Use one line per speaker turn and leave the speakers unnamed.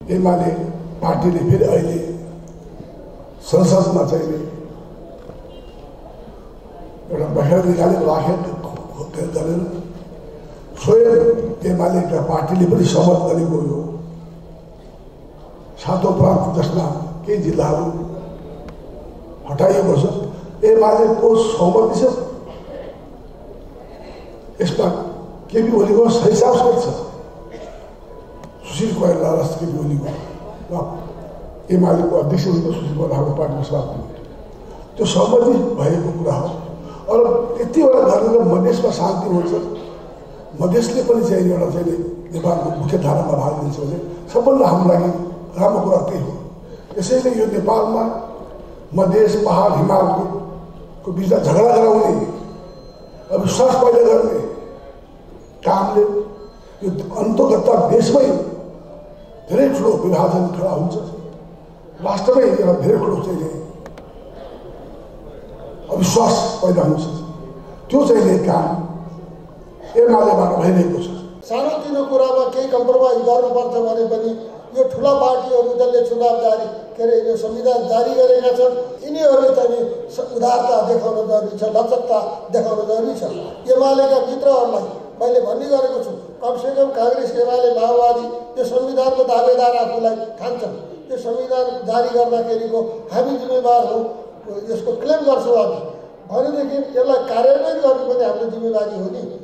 एमाले पार्टीले फेरि अहिले संसदमा चाहिँ एउटा बहेर निकालेर राखेर गरेर स्वयं एमालेका पार्टीले पनि सहमत गरेको यो 7औं प्रान्त जसमा केही जिल्लाहरू हटाइएको छ एमालेको सहमति छ। यसमा केपी ओलीको सही साफ छ। सुशील कोइराला र केपी ओलीको एमालेको अध्यक्ष सुशील कोइरालाको पार्टीको सभापति त्यो सहमति भएको कुरा हो। अरू यतिवटा गरेर मधेसमा शान्ति हुन्छ, मधेसले पनि चाहिँ एउटा चाहिँ नेपालको मुख्य धारामा भाग लिन्छ भने सबभन्दा हाम्रो लागि राम्रो कुरा त्यही हो। यसैले यो नेपालमा मधेस पहाड हिमालको बिचमा झगडा गराउने अविश्वास पैदा गर्ने कामले यो अन्तर्गत देशमै धेरै ठुलो विभाजन खडा हुन्छ। राष्ट्रमै एउटा धेरै ठुलो चाहिँ अविश्वास पैदा हुन्छ। त्यो चाहिँ काम एमालेबाट भइरहेको छ।
सानोतिनो कुरामा केही कम्प्रोमाइज गर्नुपर्छ भने पनि यो ठुला पार्टीहरू जसले चुनाव जारी यो संविधान जारी गरेका छन् यिनीहरूले चाहिँ उदारता देखाउन जरुरी छ, लचकता देखाउन जरुरी छ। एमालेका मित्रहरूलाई मैले भन्ने गरेको छु, कमसेकम काङ्ग्रेस एमाले माओवादी यो संविधानको दावेदार आफूलाई ठान्छन्। यो संविधान जारी गर्दाखेरिको हामी जिम्मेवार हौँ, यसको क्लेम गर्छौँ हामी भनेदेखि यसलाई कार्यान्वयन गर्नु पनि हाम्रो जिम्मेवारी हो नि।